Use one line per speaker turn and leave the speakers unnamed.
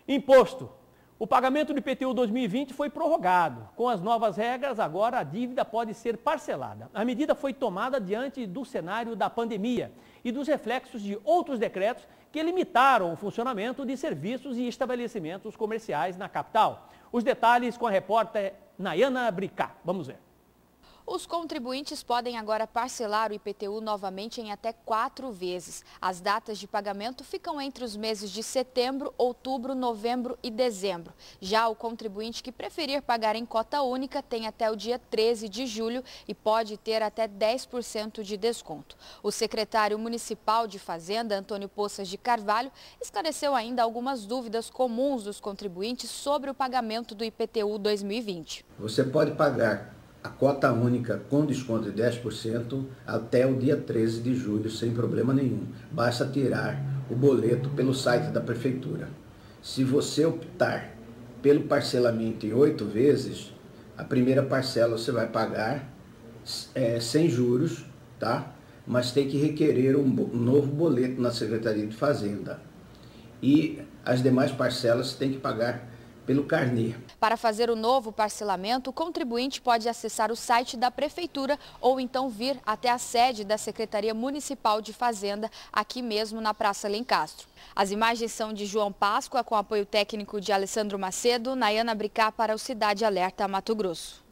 Imposto. O pagamento do IPTU 2020 foi prorrogado. Com as novas regras, agora a dívida pode ser parcelada. A medida foi tomada diante do cenário da pandemia e dos reflexos de outros decretos que limitaram o funcionamento de serviços e estabelecimentos comerciais na capital. Os detalhes com a repórter Nayana Bricá. Vamos ver.
Os contribuintes podem agora parcelar o IPTU novamente em até 4 vezes. As datas de pagamento ficam entre os meses de setembro, outubro, novembro e dezembro. Já o contribuinte que preferir pagar em cota única tem até o dia 13 de julho e pode ter até 10% de desconto. O secretário municipal de Fazenda, Antônio Poças de Carvalho, esclareceu ainda algumas dúvidas comuns dos contribuintes sobre o pagamento do IPTU 2020.
Você pode pagar a cota única com desconto de 10% até o dia 13 de julho, sem problema nenhum. Basta tirar o boleto pelo site da prefeitura. Se você optar pelo parcelamento em 8 vezes, a primeira parcela você vai pagar sem juros, tá? Mas tem que requerer um novo boleto na Secretaria de Fazenda. E as demais parcelas você tem que pagar pelo carnê.
Para fazer o novo parcelamento, o contribuinte pode acessar o site da Prefeitura ou então vir até a sede da Secretaria Municipal de Fazenda, aqui mesmo na Praça Lencastro. As imagens são de João Páscoa, com apoio técnico de Alessandro Macedo, Nayana Bricá para o Cidade Alerta, Mato Grosso.